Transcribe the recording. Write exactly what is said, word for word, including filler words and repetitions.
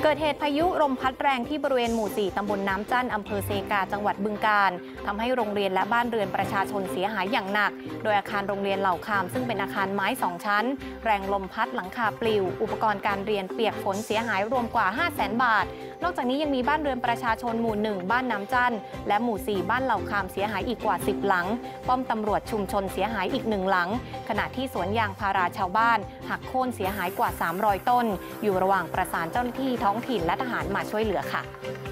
เกิดเหตุพายุลมพัดแรงที่บริเวณหมู่ สี่ ตำบลน้ำจั่นอำเภอเซกาจังหวัดบึงกาฬทำให้โรงเรียนและบ้านเรือนประชาชนเสียหายอย่างหนักโดยอาคารโรงเรียนเหล่าคามซึ่งเป็นอาคารไม้สองชั้นแรงลมพัดหลังคาปลิวอุปกรณ์การเรียนเปียกฝนเสียหายรวมกว่า ห้าแสน บาทนอกจากนี้ยังมีบ้านเรือนประชาชนหมู่ หนึ่ง บ้านน้ำจั่นและหมู่ สี่ บ้านเหล่าคามเสียหายอีกกว่า สิบ หลังป้อมตำรวจชุมชนเสียหายอีกหนึ่งหลังขณะที่สวนยางพาราชาวบ้านหักโค่นเสียหายกว่า สามร้อย ต้นอยู่ระหว่างประสานเจ้าหน้าที่ท้องถิ่นและทหารมาช่วยเหลือค่ะ